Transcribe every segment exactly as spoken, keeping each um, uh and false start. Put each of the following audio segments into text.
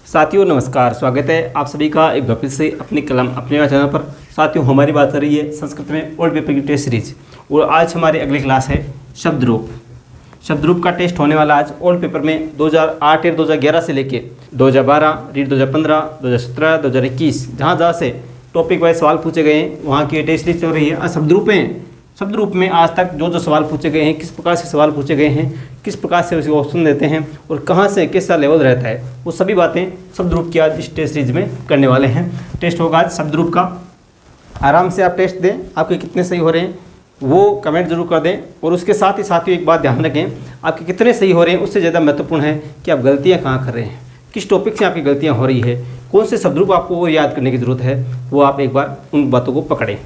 साथियों नमस्कार, स्वागत है आप सभी का एक बार फिर से अपनी कलम अपने चैनल पर। साथियों हमारी बात कर रही है संस्कृत में ओल्ड पेपर की टेस्ट सीरीज और आज हमारी अगली क्लास है शब्द रूप। शब्द रूप का टेस्ट होने वाला आज ओल्ड पेपर में दो हज़ार आठ या दो हज़ार ग्यारह से लेके दो हज़ार बारह, रीड दो हज़ार पंद्रह, दो हज़ार सत्रह, दो हज़ार इक्कीस जहाँ जहाँ से टॉपिक वाइज सवाल पूछे गए हैं वहाँ की टेस्ट सीरीज चल रही है। शब्द रूप में शब्द रूप में आज तक जो जो सवाल पूछे गए हैं, किस प्रकार से सवाल पूछे गए हैं, किस प्रकार से उसको ऑप्शन देते हैं और कहाँ से कैसा लेवल रहता है, वो सभी बातें शब्द रूप की आज इस टेस्ट सीरीज में करने वाले हैं। टेस्ट होगा आज शब्द रूप का। आराम से आप टेस्ट दें, आपके कितने सही हो रहे हैं वो कमेंट जरूर कर दें। और उसके साथ ही साथ ही एक बात ध्यान रखें, आपके कितने सही हो रहे हैं उससे ज़्यादा महत्वपूर्ण है कि आप गलतियाँ कहाँ कर रहे हैं, किस टॉपिक से आपकी गलतियाँ हो रही है, कौन से शब्द रूप आपको वो याद करने की ज़रूरत है, वो आप एक बार उन बातों को पकड़ें।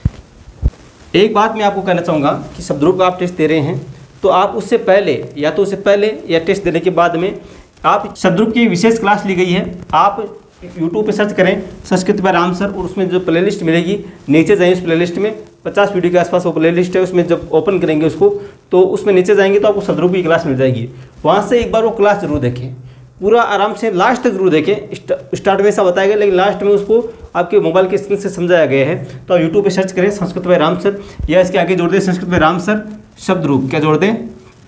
एक बात मैं आपको कहना चाहूँगा कि शब्द रूप का आप टेस्ट दे रहे हैं तो आप उससे पहले या तो उससे पहले या टेस्ट देने के बाद में आप शब्द रूप की विशेष क्लास ली गई है। आप यूट्यूब पे सर्च करें संस्कृत बाय राम सर और उसमें जो प्लेलिस्ट मिलेगी नीचे जाइए, उस प्लेलिस्ट में पचास वीडियो के आसपास वो प्लेलिस्ट है, उसमें जब ओपन करेंगे उसको तो उसमें नीचे जाएंगे तो आपको शब्द रूप की क्लास मिल जाएगी। वहाँ से एक बार वो क्लास जरूर देखें, पूरा आराम से लास्ट तक जरूर देखें। स्टार्ट में ऐसा बताया गया लेकिन लास्ट में उसको आपके मोबाइल की स्क्रीन से समझाया गया है। तो आप यूट्यूब पे सर्च करें संस्कृत बाय राम सर या इसके आगे जोड़ दें संस्कृत बाय राम सर शब्द रूप। क्या जोड़ दें?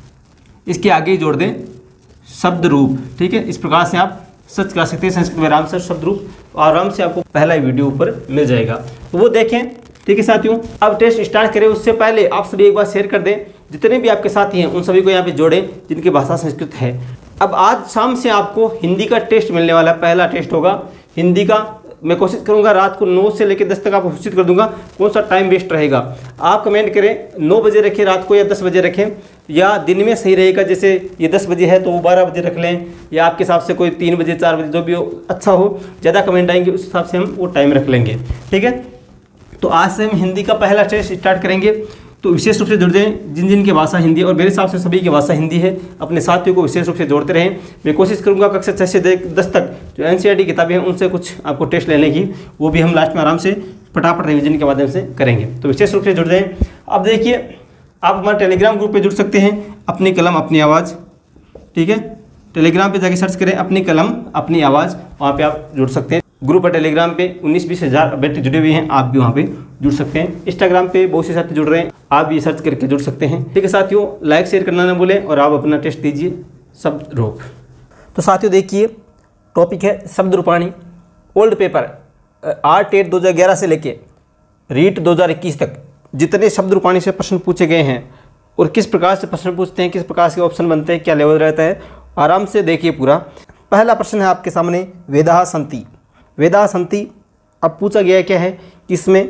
इसके आगे जोड़ दें शब्द रूप। ठीक है, इस प्रकार से आप सर्च कर सकते हैं संस्कृत बाय राम सर शब्द रूप, आराम से आपको पहला वीडियो ऊपर मिल जाएगा, तो वो देखें। ठीक है साथियों, अब टेस्ट स्टार्ट करें उससे पहले आप सभी एक बार शेयर कर दें, जितने भी आपके साथी हैं उन सभी को यहाँ पे जोड़ें जिनकी भाषा संस्कृत है। अब आज शाम से आपको हिंदी का टेस्ट मिलने वाला है, पहला टेस्ट होगा हिंदी का। मैं कोशिश करूंगा रात को नौ से लेकर दस तक आपको सूचित कर दूंगा कौन सा टाइम वेस्ट रहेगा। आप कमेंट करें नौ बजे रखें रात को या दस बजे रखें या दिन में सही रहेगा। जैसे ये दस बजे है तो वो बारह बजे रख लें या आपके हिसाब से कोई तीन बजे चार बजे जो भी हो अच्छा हो, ज़्यादा कमेंट आएंगे उस हिसाब से हम वो टाइम रख लेंगे। ठीक है, तो आज से हम हिंदी का पहला टेस्ट स्टार्ट करेंगे। तो विशेष रूप से जुड़ जाएं जिन जिन की भाषा हिंदी और मेरे हिसाब से सभी की भाषा हिंदी है, अपने साथियों को विशेष रूप से जोड़ते रहें। मैं कोशिश करूंगा कक्षा छः से दस तक जो एनसीईआरटी किताबें हैं उनसे कुछ आपको टेस्ट लेने की, वो भी हम लास्ट में आराम से फटाफट रिवीजन के माध्यम से करेंगे। तो विशेष रूप से जुड़ जाएं। अब देखिए आप हमारे टेलीग्राम ग्रुप पर जुड़ सकते हैं, अपनी कलम अपनी आवाज़। ठीक है, टेलीग्राम पर जाके सर्च करें अपनी कलम अपनी आवाज़, वहाँ पर आप जुड़ सकते हैं। ग्रुप पर टेलीग्राम पे उन्नीस बीस हज़ार अभ्यर्थी जुड़े हुए हैं, आप भी वहाँ पे जुड़ सकते हैं। इंस्टाग्राम पे बहुत से साथी जुड़ रहे हैं, आप भी सर्च करके जुड़ सकते हैं। ठीक है साथियों, लाइक शेयर करना ना भूलें और आप अपना टेस्ट दीजिए शब्द रूप। तो साथियों देखिए टॉपिक है शब्द रूपाणी। ओल्ड पेपर आठ एट दो हज़ार ग्यारह से लेके रीट दो हज़ार इक्कीस तक जितने शब्द रूपाणी से प्रश्न पूछे गए हैं और किस प्रकार से प्रश्न पूछते हैं, किस प्रकार से ऑप्शन बनते हैं, क्या लेवल रहता है, आराम से देखिए पूरा। पहला प्रश्न है आपके सामने, वेदाः सन्ति। वेदा संति। अब पूछा गया क्या है कि इसमें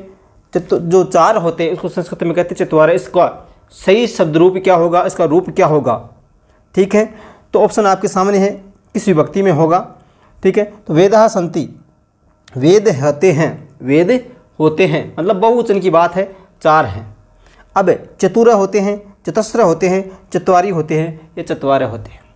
जो चार होते हैं उसको संस्कृत में कहते हैं चत्वार, इसका सही शब्द रूप क्या होगा, इसका रूप क्या होगा। ठीक है, तो ऑप्शन आपके सामने है किस विभक्ति में होगा। ठीक है, तो वेदा संति, वेद होते हैं, वेद होते हैं मतलब बहुवचन की बात है, चार हैं। अब चतुर होते हैं, चतस्र होते हैं, चत्वारी होते हैं या चत्वारे होते हैं।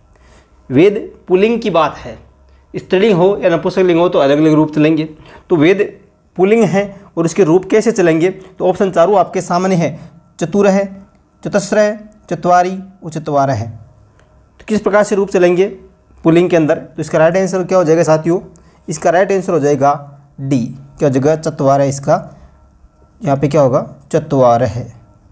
वेद पुल्लिंग की बात है, स्त्रीलिंग हो या नपुंसकलिंग हो तो अलग अलग रूप चलेंगे। तो वेद पुल्लिंग है और इसके रूप कैसे चलेंगे, तो ऑप्शन चारों आपके सामने है, चतुर है, चतस्र है, चत्वारी और चत्वार है। तो किस प्रकार से रूप चलेंगे पुल्लिंग के अंदर, तो इसका राइट आंसर क्या हो जाएगा साथियों, इसका राइट आंसर हो जाएगा डी। क्या हो जाएगा? चत्वार है, इसका यहाँ पे क्या होगा, चत्वार है।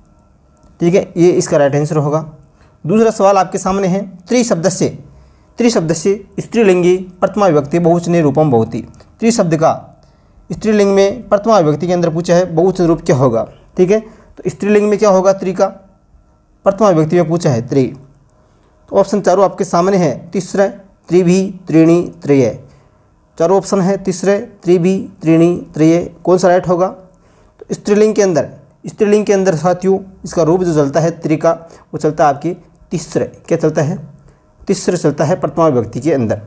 ठीक है, ये इसका राइट आंसर होगा। दूसरा सवाल आपके सामने है, त्रिशब्द से त्रिशब्द से स्त्रीलिंगी प्रथमा विभक्ति बहुवचनी रूपम भवति। त्रिशब्द का स्त्रीलिंग में प्रथमा विभक्ति के अंदर पूछा है बहुवचन रूप क्या होगा। ठीक है, तो स्त्रीलिंग में क्या होगा, त्रि का, प्रथमा विभक्ति में पूछा है त्रि। तो ऑप्शन चारों आपके सामने है, तीसरे, त्रिभी, त्रीणी, त्रय। चारों ऑप्शन है तीसरे, त्रिभी, त्रीणी, त्रय। कौन सा राइट होगा? तो स्त्रीलिंग के अंदर स्त्रीलिंग के अंदर साथियों इसका रूप जो चलता है त्रि का, वो चलता है आपकी तीसरे। क्या चलता है? तीसरे चलता है प्रथमा विभक्ति के अंदर।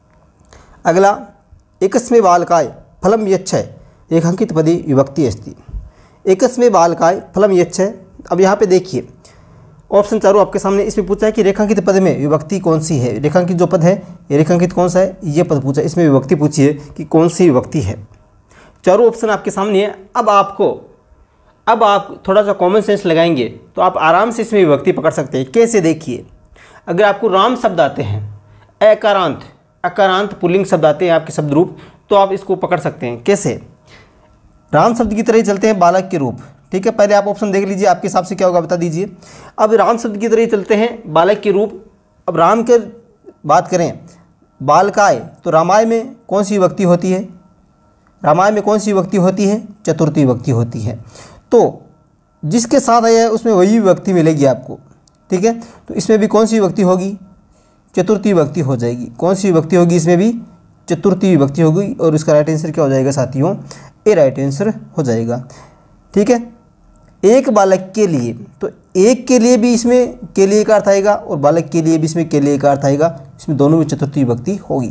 अगला, एकस्मै बालकाय फलम यच्छय रेखांकित पदी विभक्ति अस्ति। एकस्मै बालकाय फलम यच्छय। अब यहाँ पे देखिए ऑप्शन चारों आपके सामने, इसमें पूछा है कि रेखांकित पद में विभक्ति कौन सी है। रेखांकित जो पद है ये रेखांकित कौन सा है, ये पद पूछा है, इसमें विभक्ति पूछी है कि कौन सी विभक्ति है। चारों ऑप्शन आपके सामने है। अब आपको अब आप थोड़ा सा कॉमन सेंस लगाएंगे तो आप आराम से इसमें विभक्ति पकड़ सकते हैं। कैसे? देखिए, अगर आपको राम शब्द आते हैं, अकारांत अकारांत पुल्लिंग शब्द आते हैं आपके शब्द रूप, तो आप इसको पकड़ सकते हैं। कैसे? राम शब्द की तरह ही चलते हैं बालक के रूप। ठीक है, पहले आप ऑप्शन देख लीजिए, आपके हिसाब से क्या होगा बता दीजिए। अब राम शब्द की तरह ही चलते हैं बालक के रूप। अब राम के बात करें, बालकाय, तो रामाय में कौन सी विभक्ति होती है? रामाय में कौन सी विभक्ति होती है? चतुर्थी विभक्ति होती है। तो जिसके साथ आया है उसमें वही विभक्ति मिलेगी आपको। ठीक है, तो इसमें भी कौन सी विभक्ति होगी? चतुर्थी विभक्ति हो जाएगी। कौन सी विभक्ति होगी? इसमें भी चतुर्थी विभक्ति होगी, और इसका राइट आंसर क्या हो जाएगा साथियों? ए राइट आंसर हो जाएगा। ठीक है, एक बालक के लिए, तो एक के लिए भी इसमें के लिए का अर्थ आएगा, और बालक के लिए भी इसमें के लिए का अर्थ आएगा। इसमें दोनों में चतुर्थी विभक्ति होगी।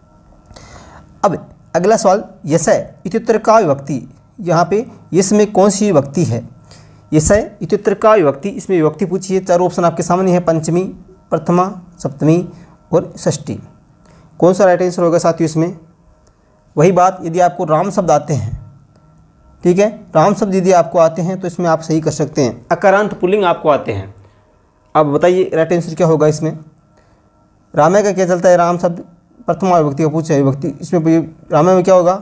अब अगला सवाल, यशय इत्युत्तर का विभक्ति, यहाँ पे यश में कौन सी विभक्ति है? यशय इत्युत्तर का विभक्ति, इसमें विभक्ति पूछी है। चारों ऑप्शन आपके सामने है, पंचमी, प्रथमा, सप्तमी और षष्ठी। कौन सा राइट आंसर होगा साथियों इसमें? वही बात, यदि आपको राम शब्द आते हैं, ठीक है, राम शब्द यदि आपको आते हैं तो इसमें आप सही कर सकते हैं। अकारांत पुल्लिंग आपको आते हैं। अब बताइए राइट आंसर क्या होगा इसमें? रामय का क्या चलता है? राम शब्द प्रथमा विभक्ति का पूछा है विभक्ति, इसमें रामय में क्या होगा?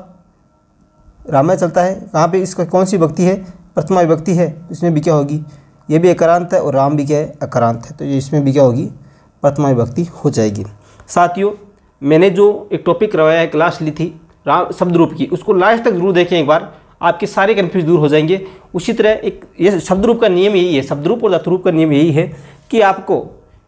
रामय चलता है। कहाँ पे इसका कौन सी विभक्ति है? प्रथमा विभक्ति है, इसमें भी क्या होगी? ये भी अकारांत है और राम भी क्या है? अकारांत है, तो ये इसमें भी क्या होगी? प्रथमा विभक्ति हो जाएगी। साथियों, मैंने जो एक टॉपिक करवाया है, क्लास ली थी राम शब्द रूप की, उसको लास्ट तक जरूर देखें एक बार, आपके सारे कन्फ्यूज दूर हो जाएंगे। उसी तरह एक ये शब्द रूप का नियम यही है, शब्द रूप और धातु रूप का नियम यही है कि आपको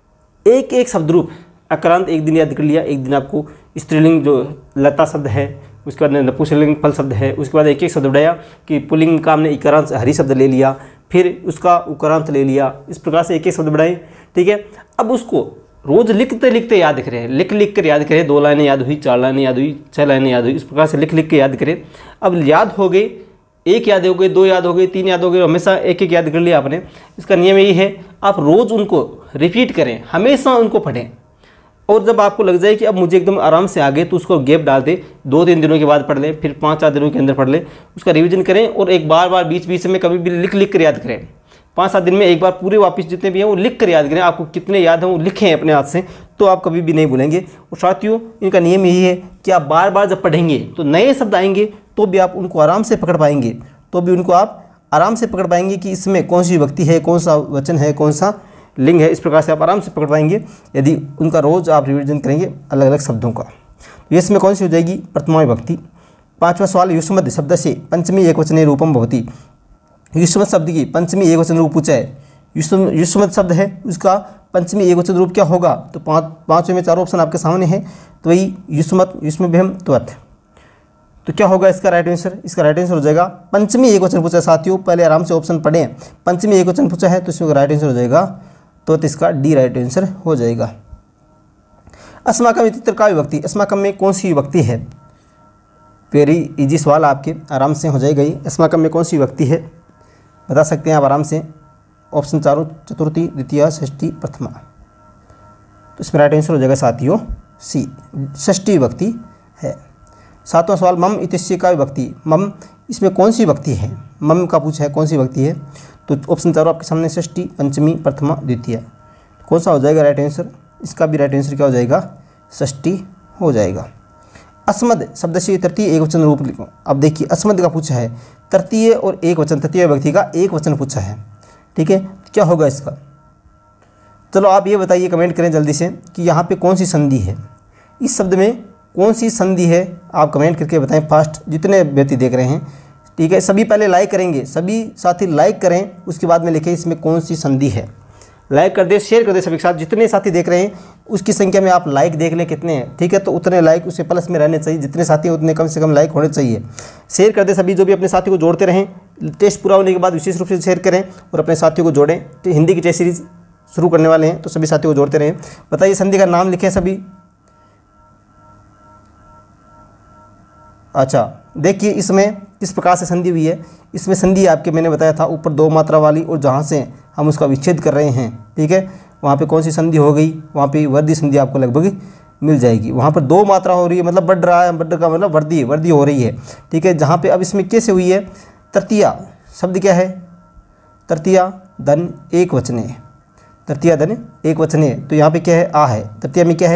एक एक शब्द रूप, अकारांत एक दिन याद कर लिया, एक दिन आपको स्त्रीलिंग जो लता शब्द है, उसके बाद नपुंसकलिंग फल शब्द है, उसके बाद एक एक शब्द बढ़ाया कि पुल्लिंग का हमने इकारांत हरी शब्द ले लिया, फिर उसका उकारांत ले लिया, इस प्रकार से एक एक शब्द बढ़ाए। ठीक है, अब उसको रोज़ लिखते लिखते याद करें, लिख लिख कर याद करें। दो लाइनें याद हुई, चार लाइनें याद हुई, छः लाइनें याद हुई, इस प्रकार से लिख लिख के याद करें। अब याद हो गए, एक याद हो गए, दो याद हो गए, तीन याद हो गए, हमेशा एक एक याद कर लिया आपने। इसका नियम यही है, आप रोज़ उनको रिपीट करें, हमेशा उनको पढ़ें, और जब आपको लग जाए कि अब मुझे एकदम आराम से आ गए तो उसको गैप डाल दे, दो तीन दिनों के बाद पढ़ लें, फिर पाँच चार दिनों के अंदर पढ़ लें, उसका रिवीजन करें, और एक बार बार बीच बीच में कभी भी लिख लिख कर याद करें। पाँच सात दिन में एक बार पूरे वापस जितने भी हैं वो लिख कर याद करें। आपको कितने याद हैं वो लिखें अपने हाथ से, तो आप कभी भी नहीं भूलेंगे। और साथियों, इनका नियम यही है कि आप बार बार जब पढ़ेंगे तो नए शब्द आएंगे तो भी आप उनको आराम से पकड़ पाएंगे, तो भी उनको आप आराम से पकड़ पाएंगे कि इसमें कौन सी विभक्ति है, कौन सा वचन है, कौन सा लिंग है। इस प्रकार से आप आराम से पकड़ पाएंगे यदि उनका रोज़ आप रिविजन करेंगे अलग अलग शब्दों का। तो इसमें कौन सी हो जाएगी? प्रथमा विभक्ति। पाँचवा सवाल, युष्मद शब्द से पंचमी एकवचने रूपम भवति। युष्मद शब्द की पंचमी एकवचन रूप पूछा है। युष्म युष्मद शब्द है, उसका पंचमी एकवचन रूप क्या होगा? तो पाँच पाँचवें में चारों ऑप्शन आपके सामने हैं, तो वही युष्मत, युष्मभ्यम, त्वत्। तो क्या होगा इसका राइट आंसर? इसका राइट आंसर हो जाएगा पंचमी एकवचन पूछा है साथियों, पहले आराम से ऑप्शन पढ़ें। पंचमी एकवचन पूछा है तो इसमें राइट आंसर हो जाएगा, तो इसका डी राइट आंसर हो जाएगा। अस्माकम इत्युत्तर का विभक्ति, अस्माकम में कौन सी विभक्ति है? वेरी इजी सवाल, आपके आराम से हो जाएगा ये। अस्माकम में कौन सी विभक्ति है बता सकते हैं आप आराम से। ऑप्शन चारों, चतुर्थी, द्वितीय, षष्ठी, प्रथमा। तो इसमें राइट आंसर हो जाएगा साथियों सी, षष्ठी विभक्ति है। सातवां सवाल, मम इत्यस्य का विभक्ति, मम इसमें कौन सी विभक्ति है? मम का पूछा है कौन सी विभक्ति है, तो ऑप्शन चारों आपके सामने, षष्ठी, पंचमी, प्रथमा, द्वितीय। कौन सा हो जाएगा राइट आंसर? इसका भी राइट आंसर क्या हो जाएगा? षष्ठी हो जाएगा। अस्मद शब्द से तृतीय एक वचन रूप लिखो। अब देखिए, अस्मद का पूछा है तृतीय और एक वचन, तृतीय विभक्ति का एक वचन पूछा है। ठीक है, क्या होगा इसका? चलो आप ये बताइए, कमेंट करें जल्दी से कि यहाँ पे कौन सी संधि है, इस शब्द में कौन सी संधि है, आप कमेंट करके बताएं फास्ट, जितने व्यक्ति देख रहे हैं। ठीक है, सभी पहले लाइक करेंगे, सभी साथी लाइक करें, उसके बाद में लिखें इसमें कौन सी संधि है। लाइक कर दे, शेयर कर दे सभी के साथ, जितने साथी देख रहे हैं उसकी संख्या में आप लाइक देख लें कितने हैं। ठीक है, तो उतने लाइक उससे प्लस में रहने चाहिए, जितने साथी हैं उतने कम से कम लाइक होने चाहिए। शेयर कर दे सभी, जो भी अपने साथी को जोड़ते रहें। टेस्ट पूरा होने के बाद विशेष रूप से शेयर करें और अपने साथियों को जोड़ें। तो हिंदी की टेस्ट सीरीज शुरू करने वाले हैं, तो सभी साथियों को जोड़ते रहें। बताइए संधि का नाम लिखें सभी। अच्छा, देखिए इसमें किस प्रकार से संधि हुई है। इसमें संधि आपके मैंने बताया था ऊपर दो मात्रा वाली, और जहाँ से हम उसका विच्छेद कर रहे हैं, ठीक है, वहाँ पे कौन सी संधि हो गई? वहाँ पे वर्दी संधि आपको लगभग मिल जाएगी। वहाँ पर दो मात्रा हो रही है, मतलब बढ़ रहा है, बढ़ का मतलब वर्दी वर्दी हो रही है। ठीक है, जहाँ पे अब इसमें कैसे हुई है? तृतीया शब्द क्या है? तृतीया धन एक वचने, तृतीया धन एक वचने, तो यहाँ पे क्या है? आ है। तृतीया में क्या है?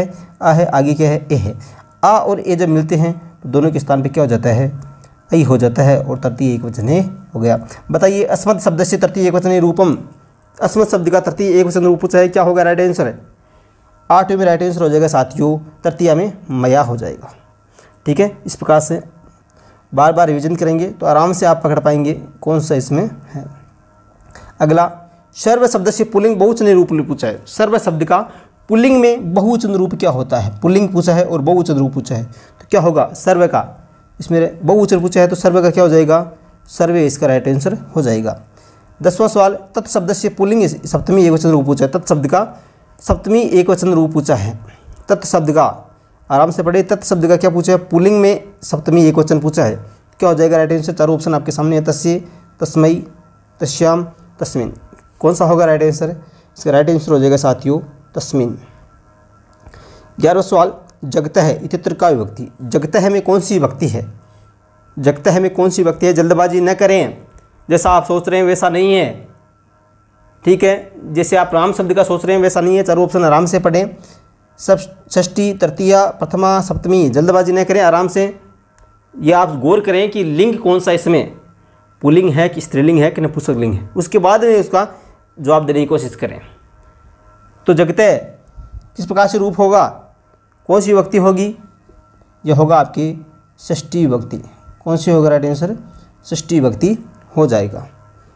आ है, आगे क्या है, ए है। आ और ए जब मिलते हैं तो दोनों के स्थान पे क्या हो जाता है, ऐ हो जाता है और तृतीय एकवचने हो गया। बताइए अस्मत् शब्द से तृतीय एकवचने रूपम, अस्मत् शब्द का तृतीय एकवचन रूप पूछा है, क्या होगा राइट आंसर है, आठवें में राइट आंसर हो जाएगा साथियों, तृतीया में मया हो जाएगा। ठीक है, इस प्रकार से बार बार रिविजन करेंगे तो आराम से आप पकड़ पाएंगे कौन सा इसमें है। अगला, सर्व शब्द से पुल्लिंग बहुवचन रूप पूछा है। सर्व शब्द का पुल्लिंग में बहुवचन रूप क्या होता है, पुल्लिंग पूछा है और बहुवचन रूप पूछा है, तो क्या होगा, सर्व का, इसमें बहुवचन पूछा है तो सर्व का क्या हो जाएगा, सर्वे इसका राइट आंसर हो जाएगा। दसवां सवाल, तत्शब्द से पुल्लिंग सप्तमी एकवचन रूप पूछा है। तत्शब्द का सप्तमी एकवचन रूप पूछा है। तत्शब्द का, आराम से पढ़े, तत्शब्द का क्या पूछा है, पुल्लिंग में सप्तमी एकवचन पूछा है, क्या हो जाएगा राइट आंसर। चारों ऑप्शन आपके सामने है, तस्य, तस्मै, तस्याम, तस्मिन। कौन सा होगा राइट आंसर, इसका राइट आंसर हो जाएगा साथियों तस्मिन। ग्यारहवां सवाल, जगतः इत्यत्र का विभक्ति। जगतः में कौन सी विभक्ति है, जगतः में कौन सी विभक्ति है, जल्दबाजी न करें, जैसा आप सोच रहे हैं वैसा नहीं है। ठीक है, जैसे आप राम शब्द का सोच रहे हैं वैसा नहीं है। चारों ऑप्शन आराम से पढ़ें, सब षष्ठी, तृतीया, प्रथमा, सप्तमी, जल्दबाजी न करें, आराम से ये आप गौर करें कि लिंग कौन सा इसमें, पुल्लिंग है कि स्त्रीलिंग है कि नपुंसक लिंग है, उसके बाद में उसका जवाब देने की कोशिश करें। तो जगतः किस प्रकार से रूप होगा, कौन सी विभक्ति होगी, यह होगा आपकी षष्ठी विभक्ति। कौन सी होगा राइट आंसर, षष्ठी विभक्ति हो जाएगा।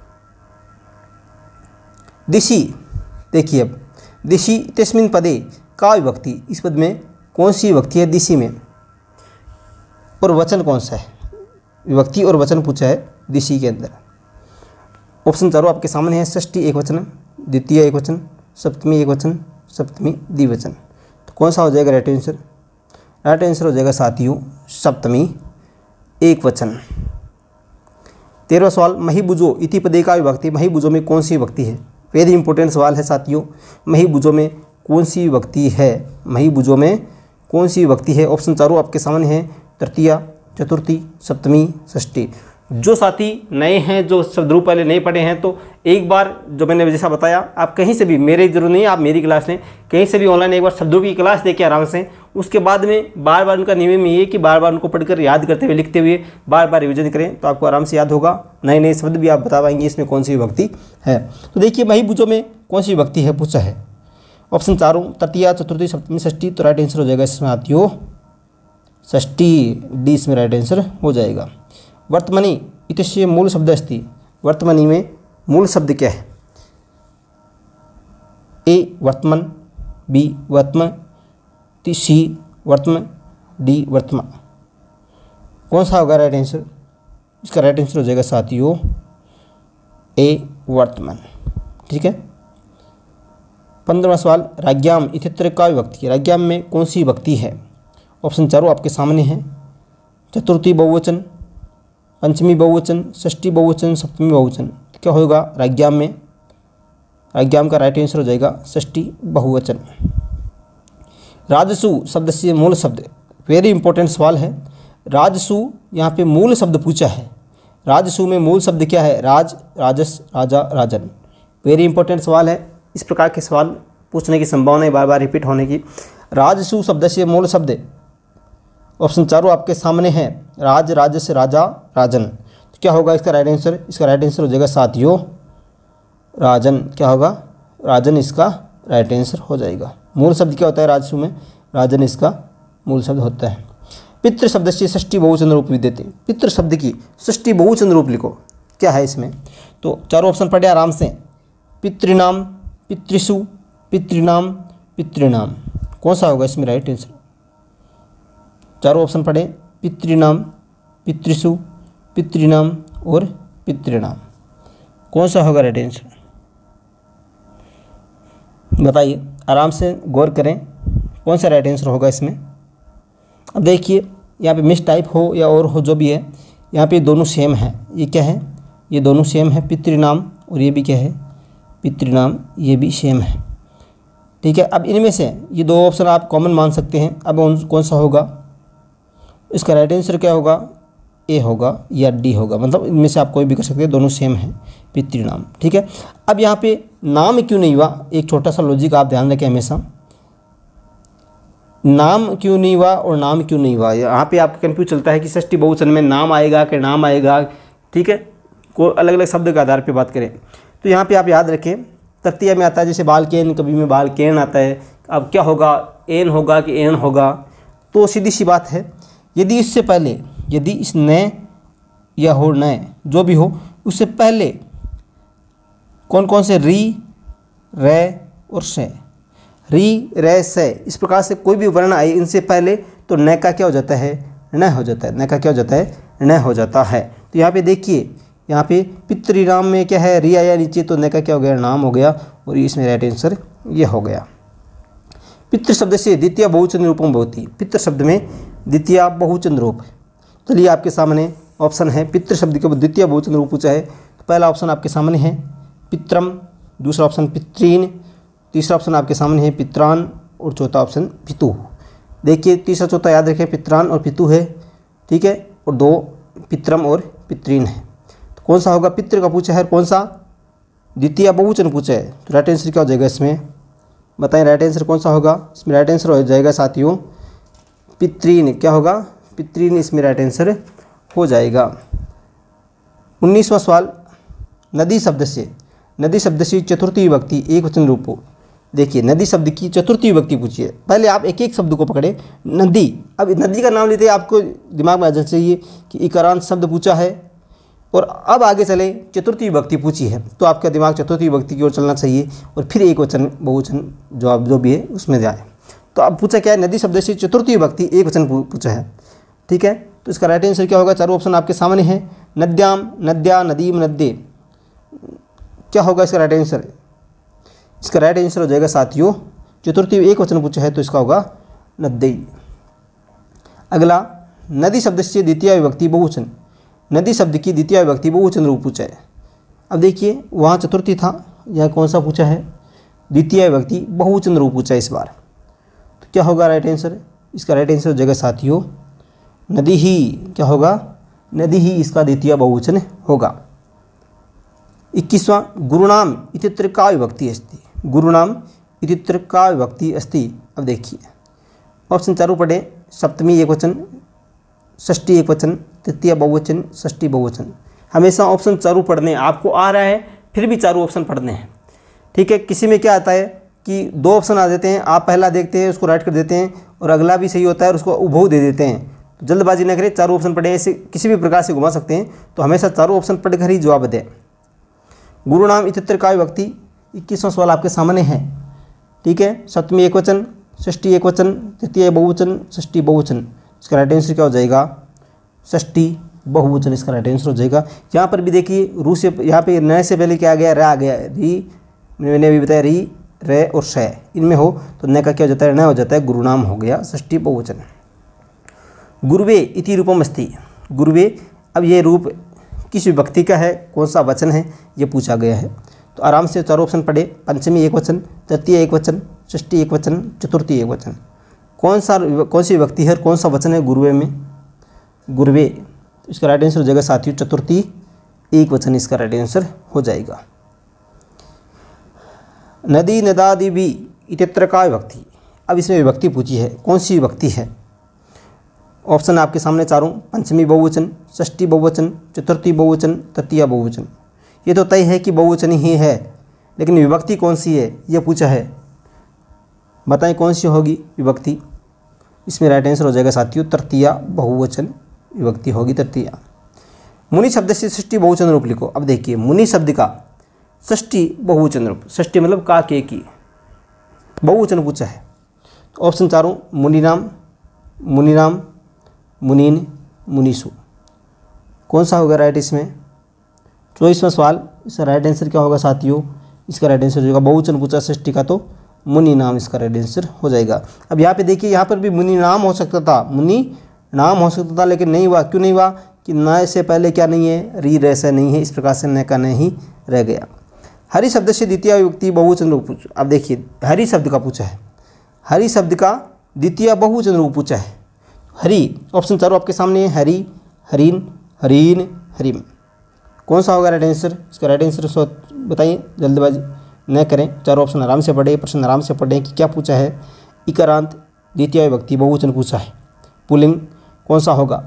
दिशि, देखिए अब, दिशि तस्मिन् पदे का विभक्ति, इस पद में कौन सी विभक्ति है दिशि में, और वचन कौन सा है, विभक्ति और वचन पूछा है दिशि के अंदर। ऑप्शन चारों आपके सामने है, षष्ठी एकवचन, द्वितीय एकवचन, सप्तमी एकवचन, सप्तमी द्विवचन। तो कौन सा हो जाएगा राइट आंसर, राइट आंसर हो जाएगा साथियों सप्तमी एकवचन। तेरहवां सवाल, महिबुजो इति पदे का विभक्ति। महिबुजो में कौन सी विभक्ति है, वेरी इंपॉर्टेंट सवाल है साथियों। महिबुजो में कौन सी विभक्ति है, महिबुजो में कौन सी विभक्ति है। ऑप्शन चारों आपके सामने है, तृतीया, चतुर्थी, सप्तमी, षष्ठी। जो साथी नए हैं, जो शब्द रूप पहले नहीं पढ़े हैं, तो एक बार जो मैंने जैसा बताया, आप कहीं से भी, मेरे जरूर नहीं, आप मेरी क्लास लें, कहीं से भी ऑनलाइन एक बार शब्द रूप की क्लास देखिए आराम से। उसके बाद में बार बार उनका नियम ये है कि बार बार उनको पढ़कर याद करते हुए, लिखते हुए बार बार रिविजन करें, तो आपको आराम से याद होगा। नए नए शब्द भी आप बता पाएंगे इसमें कौन सी विभक्ति है। तो देखिए महिबुजो में कौन सी विभक्ति है पूछा है। ऑप्शन चारों, तृतीया, चतुर्थी, सप्तमी, षष्ठी। तो राइट आंसर हो जाएगा इसमें साथियों षष्ठी, डी इसमें राइट आंसर हो जाएगा। वर्तमनि इत्यस्य मूल शब्द अस्ति। वर्तमनि में मूल शब्द क्या है, ए वर्तमान, बी वर्तमान, सी वर्तमान, डी वर्तमान। कौन सा होगा राइट आंसर, इसका राइट आंसर हो जाएगा साथियों ए वर्तमान। ठीक है। पंद्रहवां सवाल, राज्ञाम इत्यत्र का विभक्ति। राज्ञाम में कौन सी विभक्ति है। ऑप्शन चारों आपके सामने हैं, चतुर्थी बहुवचन, पंचमी बहुवचन, षष्ठी बहुवचन, सप्तमी बहुवचन। क्या होगा राज्ञाम में, राज्ञाम का राइट आंसर हो जाएगा षष्ठी बहुवचन। राजसु शब्द से मूल शब्द, वेरी इंपॉर्टेंट सवाल है। राजसु यहाँ पे मूल शब्द पूछा है। राजसु में मूल शब्द क्या है, राज, राजस, राजा, राजन। वेरी इंपॉर्टेंट सवाल है। इस प्रकार के सवाल पूछने की संभावना है बार बार रिपीट होने की। राजसु शब्द से मूल शब्द, ऑप्शन चारों आपके सामने हैं, राज, राजस, राजा, राजन। तो क्या होगा इसका राइट आंसर, इसका राइट आंसर हो जाएगा साथियों राजन। क्या होगा, राजन इसका राइट आंसर हो जाएगा। मूल शब्द क्या होता है राजसु में, राजन इसका मूल शब्द होता है। पितृ शब्द से षष्ठी बहुवचन रूप भी देते हैं। पितृ शब्द की षष्ठी बहुवचन रूप लिखो, क्या है इसमें। तो चारों ऑप्शन पढ़े आराम से, पितृनाम, पितृसु, पितृनाम, पितृनाम। कौन सा होगा इसमें राइट आंसर, चारों ऑप्शन पढ़े, पितृनाम, पितृसु, पितृनाम और पितृनाम। कौन सा होगा राइट आंसर बताइए, आराम से गौर करें कौन सा राइट आंसर होगा इसमें। अब देखिए यहाँ पे मिस टाइप हो या और हो जो भी है, यहाँ पे दोनों सेम है। ये क्या है, ये दोनों सेम है, पितृनाम और ये भी क्या है पितृनाम, ये भी सेम है। ठीक है। अब इनमें से ये दो ऑप्शन आप कॉमन मान सकते हैं। अब कौन सा होगा, इसका राइट आंसर क्या होगा, ए होगा या डी होगा। मतलब इनमें से आप कोई भी कर सकते हैं, दोनों सेम है, पितृनाम। ठीक है। अब यहाँ पे नाम क्यों नहीं हुआ, एक छोटा सा लॉजिक आप ध्यान रखें हमेशा। नाम क्यों नहीं हुआ और नाम क्यों नहीं हुआ, यहाँ पे आपको कंफ्यूज चलता है कि षष्ठी बहुवचन में नाम आएगा कि नाम आएगा, ठीक है, को अलग अलग शब्द के आधार पे बात करें। तो यहाँ पे आप याद रखें, तृतीया में आता है जैसे बालकेन, कभी में बालकेन आता है। अब क्या होगा, एन होगा कि एन होगा, तो सीधी सी बात है, यदि इससे पहले, यदि इस न या हो न जो भी हो, उससे पहले कौन कौन से री, रे और से, री रे से, इस प्रकार से कोई भी वर्ण आए इनसे पहले, तो न का क्या हो जाता है, न हो जाता है, न का क्या हो जाता है, न हो जाता है। तो यहाँ पे देखिए, यहाँ पे पितृनाम में क्या है, री आया नीचे, तो न का क्या हो गया, नाम हो गया, और इसमें राइट आंसर ये हो गया। पितृ शब्द से द्वितीय बहुवचन रूपम भवति, पितृ शब्द में द्वितीय बहुवचन रूप। चलिए आपके सामने ऑप्शन है, पितृ शब्द के द्वितीय बहुवचन रूप पूछा है, तो पहला ऑप्शन आपके सामने है पित्रम, दूसरा ऑप्शन पितृन, तीसरा ऑप्शन आपके सामने है पित्रान, और चौथा ऑप्शन पितु। देखिए तीसरा चौथा याद रखें, पित्रान और पितु है, ठीक है, और दो पित्रम और पितृन है। तो कौन सा होगा, पितृ का पूछा है, कौन सा द्वितीय बहुवचन पूछा है, तो राइट आंसर क्या हो जाएगा इसमें, बताएं राइट आंसर कौन सा होगा। इसमें राइट आंसर हो जाएगा साथियों पितृन, क्या होगा, पितृन इसमें राइट आंसर हो जाएगा। उन्नीसवां सवाल, नदी शब्द से, नदी शब्द से चतुर्थी विभक्ति एक वचन रूप हो। देखिए नदी शब्द की चतुर्थी विभक्ति पूछी है, पहले आप एक एक शब्द को पकड़े, नदी, अब नदी का नाम लेते हैं, आपको दिमाग में आ जाना चाहिए कि इकारांत शब्द पूछा है, और अब आगे चले चतुर्थी विभक्ति पूछी है, तो आपका दिमाग चतुर्थी विभक्ति की ओर चलना चाहिए, और फिर एक वचन बहुवचन जवाब जो भी है उसमें जाए। तो अब पूछा क्या है, नदी शब्द से चतुर्थी विभक्ति एक वचन पूछा है, ठीक है, तो इसका राइट आंसर क्या होगा, चारों ऑप्शन आपके सामने हैं, नद्याम, नद्या, नदीम, नद्ये, क्या होगा इसका राइट आंसर, इसका राइट आंसर हो जाएगा साथियों, चतुर्थी एक वचन पूछा है तो इसका होगा नद्यई। अगला, नदी शब्द से द्वितीय विभक्ति बहुवचन, नदी शब्द की द्वितीय विभक्ति बहुवचन रूप पूछा है। अब देखिए वहाँ चतुर्थी था, यह कौन सा पूछा है, द्वितीय विभक्ति बहुवचन रूप पूछा है इस बार, तो क्या होगा राइट आंसर, इसका राइट आंसर हो जाएगा साथियों नदी ही, क्या होगा, नदी ही इसका द्वितीय बहुवचन होगा। इक्कीसवां, गुरुनाम इतित्र का विभक्ति अस्ति, गुरुनाम इतित्र का विभक्ति अस्ति। अब देखिए ऑप्शन चारों पढ़े, सप्तमी एक वचन, षष्ठी एक वचन, तृतीय बहुवचन, षष्ठी बहुवचन। हमेशा ऑप्शन चारों पढ़ने, आपको आ रहा है फिर भी चारों ऑप्शन पढ़ने हैं, ठीक है। किसी में क्या आता है कि दो ऑप्शन आ देते हैं, आप पहला देखते हैं उसको राइट कर देते हैं, और अगला भी सही होता है और उसको उभऊ दे देते हैं, तो जल्दबाजी न करें, चारों ऑप्शन पढ़ें, ऐसे किसी भी प्रकार से घुमा सकते हैं, तो हमेशा चारों ऑप्शन पढ़कर ही जवाब दें। गुरुनाम इतित्र का विभक्ति इक्कीसवां सवाल आपके सामने है, ठीक है, सप्तमी एक वचन, षष्ठी एक वचन, तृतीय बहुवचन, षष्ठी बहुवचन। इसका राइट आंसर क्या हो जाएगा, षष्ठी बहुवचन इसका राइट आंसर हो जाएगा। यहाँ पर भी देखिए रू से, यहाँ पे नए से पहले क्या आ गया, रे आ गया, री, मैंने अभी बताया री, रे और शय, इनमें हो तो न का क्या हो जाता है, न हो जाता है, गुरुनाम हो गया षष्ठी बहुवचन। गुरुवे इति रूपम अस्ति, गुरुवे, अब ये रूप किस विभक्ति का है, कौन सा वचन है, ये पूछा गया है, तो आराम से चारों ऑप्शन पढ़े, पंचमी एक वचन, तृतीय एक वचन, षष्ठी एक वचन, चतुर्थी एक वचन। कौन सा, कौन सी विभक्ति है, कौन सा वचन है गुरुवे में, गुरुवे, इसका राइट आंसर हो जाएगा साथियों चतुर्थी एक वचन, इसका राइट आंसर हो जाएगा। नदी नदादि भी इतित्र का विभक्ति, अब इसमें विभक्ति पूछी है, कौन सी विभक्ति है, ऑप्शन आपके सामने चारों, पंचमी बहुवचन, षष्ठी बहुवचन, चतुर्थी बहुवचन, तृतीय बहुवचन। ये तो तय है कि बहुवचन ही है, लेकिन विभक्ति कौन सी है ये पूछा है, बताएं कौन सी होगी विभक्ति। इसमें राइट आंसर हो जाएगा साथियों तृतीय बहुवचन विभक्ति होगी, तृतीय। मुनि शब्द से षष्ठी बहुवचन रूप लिखो। अब देखिए मुनि शब्द का षष्ठी बहुवचन रूप, षष्ठी मतलब का के की, बहुवचन पूछा है, तो ऑप्शन चारों, मुनिनाम, मुनिनाम, मुनीन, मुनीसु। कौन सा होगा राइट इसमें, चौबीसवां सवाल, इसका राइट आंसर क्या होगा साथियों, इसका राइट आंसर हो जाएगा, बहुवचन पूछा षष्ठी का तो मुनि नाम इसका राइट आंसर हो जाएगा। अब यहाँ पे देखिए, यहाँ पर भी मुनि नाम हो सकता था, मुनि नाम हो सकता था, लेकिन नहीं हुआ। क्यों नहीं हुआ कि न से पहले क्या नहीं है, री रे से नहीं है, इस प्रकार से न का नहीं रह गया। हरि शब्द से द्वितीय विभक्ति बहुवचन रूप पूछा। अब देखिए हरि शब्द का पूछा है, हरि शब्द का द्वितीय बहुवचन रूप पूछा है। हरि ऑप्शन चारों आपके सामने है, हरि, हरीन, हरीन, हरिम। कौन सा होगा राइट आंसर, इसका राइट आंसर बताइए, जल्दबाजी न करें, चारों ऑप्शन आराम से पढ़ें, प्रश्न आराम से पढ़ें कि क्या पूछा है। इकारांत द्वितीय विभक्ति बहुवचन पूछा है, पुल्लिंग कौन सा होगा।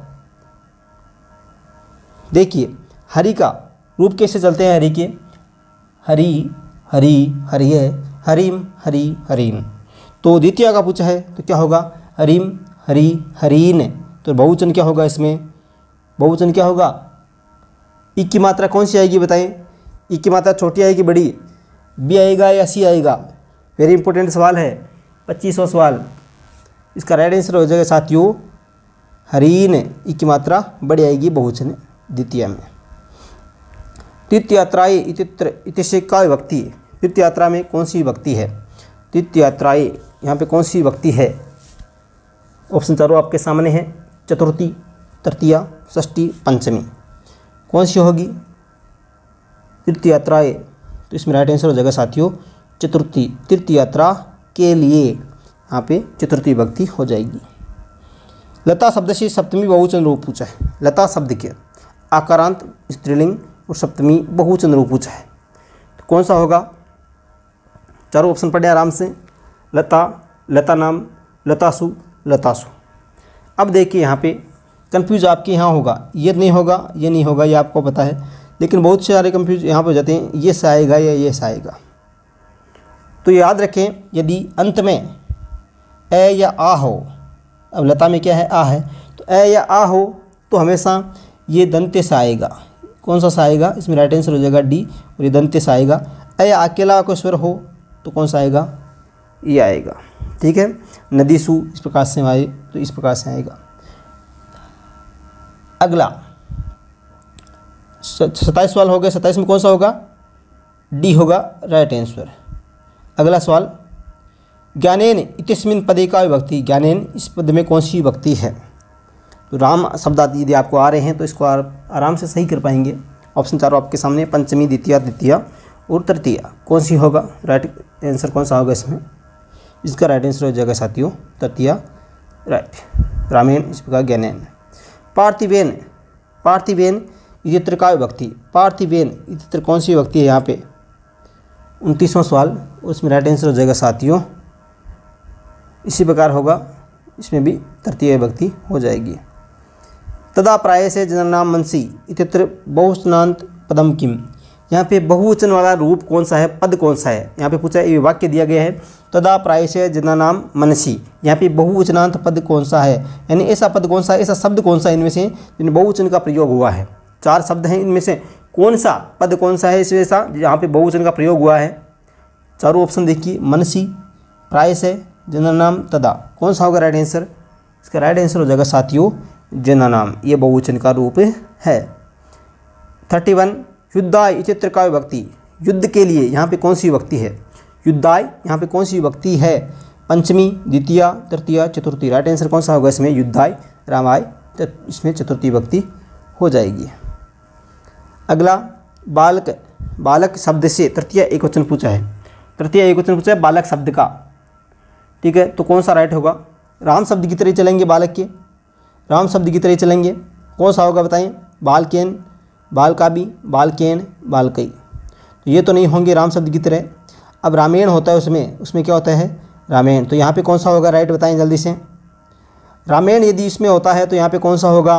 देखिए हरि का रूप कैसे चलते हैं, हरि के हरि हरि हरिय हरिम हरि हरीन। तो द्वितीय का पूछा है तो क्या होगा, हरिम हरि हरीन। तो बहुवचन क्या होगा, इसमें बहुवचन क्या होगा, ई की मात्रा कौन सी आएगी बताएं, ई की मात्रा छोटी आएगी बड़ी, बी आएगा या सी आएगा। वेरी इंपॉर्टेंट सवाल है, पच्चीसवां सवाल। इसका राइट आंसर हो जाएगा साथियों हरीन, ई की मात्रा बड़ी आएगी बहुवचन द्वितीय में। तीर्थयात्राएँ इतित्र इतिशय का विभक्ति, तीर्थयात्रा में कौन सी विभक्ति है, तीर्थयात्राएँ यहाँ पे कौन विभक्ति है। ऑप्शन चारों आपके सामने है, चतुर्थी, तृतीया, षष्ठी, पंचमी, कौन सी होगी तीर्थयात्राएँ। तो इसमें राइट आंसर हो जाएगा साथियों चतुर्थी, तीर्थयात्रा के लिए यहाँ पे चतुर्थी विभक्ति हो जाएगी। लता शब्द से सप्तमी बहुवचन रूप पूछा है, लता शब्द के आकारांत स्त्रीलिंग और सप्तमी बहुवचन रूप पूछा है, तो कौन सा होगा। चारों ऑप्शन पढ़े आराम से, लता, लता नाम, लतासु, लतासु। अब देखिए यहाँ पे कंफ्यूज आपके यहाँ होगा, ये नहीं होगा, ये नहीं होगा, ये आपको पता है, लेकिन बहुत सारे कंफ्यूज यहाँ पे हो जाते हैं, ये से आएगा या ये से आएगा। तो याद रखें यदि अंत में ए या आ हो, अब लता में क्या है आ है, तो ए या आ हो तो हमेशा ये दंते से आएगा। कौन सा सा आएगा, इसमें राइट आंसर हो जाएगा डी, और ये दंते से आएगा। ए या अकेला कोई स्वर हो तो कौन सा आएगा, ये आएगा। ठीक है, नदी सु इस प्रकार से आए तो इस प्रकार से आएगा। अगला सत्ताईस सवाल हो गया, सत्ताईस में कौन सा होगा, डी होगा राइट आंसर। अगला सवाल, ज्ञानेन इतिस्मिन पदे का विभक्ति, ज्ञानेन इस पद में कौन सी विभक्ति है। तो राम शब्द आदि यदि आपको आ रहे हैं तो इसको आराम से सही कर पाएंगे। ऑप्शन चारों आपके सामने, पंचमी, द्वितीय, तृतीय और तृतीय, कौन सी होगा, राइट आंसर कौन सा होगा इसमें। इसका राइट आंसर हो जाएगा साथियों तृतीय, राइट। रामेण इस प्रकार ज्ञानेन। पार्थिवेन, पार्थिवेन इतित्र का विभक्ति, पार्थिवेन इतित्र कौन सी विभक्ति है यहाँ पे, उनतीसवां सवाल, उसमें राइट आंसर हो जाएगा साथियों इसी प्रकार होगा, इसमें भी तृतीय विभक्ति हो जाएगी। तदा प्राय से जननाम मनसी इतित्र बहुवचनांत पदम किम, यहाँ पे बहुवचन वाला रूप कौन सा है, पद कौन सा है। यहाँ पे पूछा है, ये वाक्य दिया गया है, तदा प्राय से जननाम मनसी, यहाँ पे बहुवचनांत पद कौन सा है, यानी ऐसा पद कौन सा है, ऐसा शब्द कौन सा है इनमें से जिन बहुवचन का प्रयोग हुआ है। चार शब्द हैं, इनमें से कौन सा पद कौन सा है इसमें सा यहाँ पे बहुवचन का प्रयोग हुआ है। चारों ऑप्शन देखिए, मनसी, प्राय से, जननाम, तदा, कौन सा होगा राइट आंसर। इसका राइट आंसर हो जाएगा साथियों जननाम, ये बहुवचन का रूप है। थर्टी वन, युद्धाय इतित्र का विभक्ति, युद्ध के लिए यहाँ पे कौन सी विभक्ति है, युद्धाय यहाँ पे कौन सी विभक्ति है, पंचमी, द्वितीय, तृतीय, चतुर्थी, राइट आंसर कौन सा होगा इसमें, युद्धाय, रामाय, इसमें चतुर्थी विभक्ति हो जाएगी। अगला, बालक, बालक शब्द से तृतीय एक वचन पूछा है, तृतीय एक वचन पूछा है बालक शब्द का, ठीक है, तो कौन सा राइट होगा। राम शब्द की तरह चलेंगे, बालक के राम शब्द की तरह चलेंगे, कौन सा होगा बताएं, बालकेन, बालकाबी, बालकेन, बालकई, तो ये तो नहीं होंगे राम शब्द की तरह। अब रामेण होता है उसमें, उसमें क्या होता है रामेण, तो यहाँ पे कौन सा होगा राइट बताएं जल्दी से। रामेण यदि इसमें होता है तो यहाँ पे कौन सा होगा,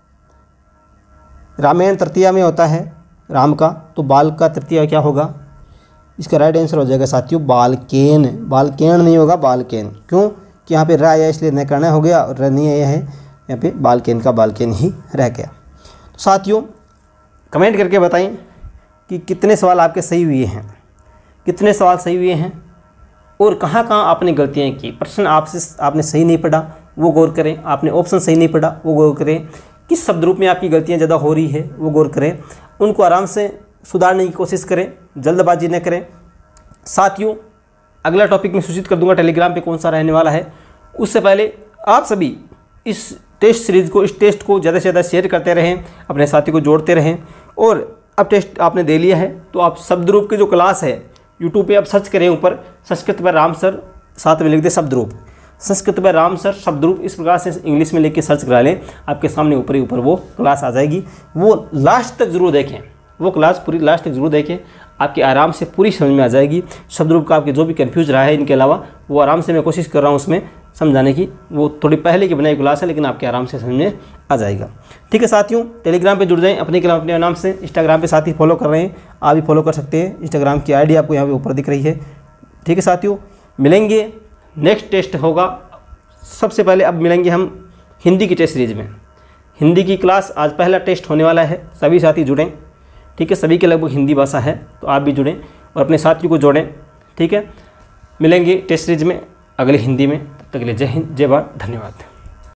रामेण तृतीया में होता है राम का, तो बाल का तृतीया क्या होगा, इसका राइट आंसर हो जाएगा साथियों बालकेन, बालकेन नहीं होगा बालकेन, क्यों कि यहाँ पे र आया इसलिए न करना हो गया, और र नहीं आया है यहाँ पे बालकेन का बालकेन ही रह गया। तो साथियों कमेंट करके बताएं कि कितने सवाल आपके सही हुए हैं, कितने सवाल सही हुए हैं और कहाँ कहाँ आपने गलतियाँ की। प्रश्न आपसे आपने सही नहीं पढ़ा वो गौर करें, आपने ऑप्शन सही नहीं पढ़ा वो गौर करें, किस शब्द रूप में आपकी गलतियाँ ज़्यादा हो रही है वो गौर करें, उनको आराम से सुधारने की कोशिश करें, जल्दबाजी न करें। साथियों अगला टॉपिक मैं सूचित कर दूंगा टेलीग्राम पे कौन सा रहने वाला है। उससे पहले आप सभी इस टेस्ट सीरीज़ को, इस टेस्ट को ज़्यादा से ज़्यादा शेयर करते रहें, अपने साथी को जोड़ते रहें। और अब टेस्ट आपने दे लिया है तो आप शब्द रूप की जो क्लास है यूट्यूब पे आप सर्च करें, ऊपर संस्कृत पर राम सर, साथ में लिख दे शब्द रूप, संस्कृत पर राम सर शब्द रूप, इस प्रकार से इंग्लिश में लिख के सर्च करा लें, आपके सामने ऊपर ही ऊपर वो क्लास आ जाएगी। वो लास्ट तक ज़रूर देखें, वो क्लास पूरी लास्ट तक जरूर देखें, आपकी आराम से पूरी समझ में आ जाएगी। शब्द रूप का आपके जो भी कन्फ्यूज रहा है इनके अलावा, वो आराम से मैं कोशिश कर रहा हूँ उसमें समझाने की। वो थोड़ी पहले की बनाई क्लास है, लेकिन आपके आराम से समझ में आ जाएगा। ठीक है साथियों, टेलीग्राम पे जुड़ जाएं अपने कलम अपने नाम से। इंस्टाग्राम पे साथी फॉलो कर रहे हैं, आप भी फॉलो कर सकते हैं। इंस्टाग्राम की आईडी आपको यहाँ पे ऊपर दिख रही है। ठीक है साथियों, मिलेंगे, नेक्स्ट टेस्ट होगा। सबसे पहले अब मिलेंगे हम हिंदी की टेस्ट सीरीज में। हिंदी की क्लास आज पहला टेस्ट होने वाला है, सभी साथी जुड़ें। ठीक है, सभी के लगभग हिंदी भाषा है, तो आप भी जुड़ें और अपने साथियों को जोड़ें। ठीक है, मिलेंगे टेस्ट सीरीज में अगले हिंदी में। तब तक के लिए जय हिंद, जय भारत, धन्यवाद।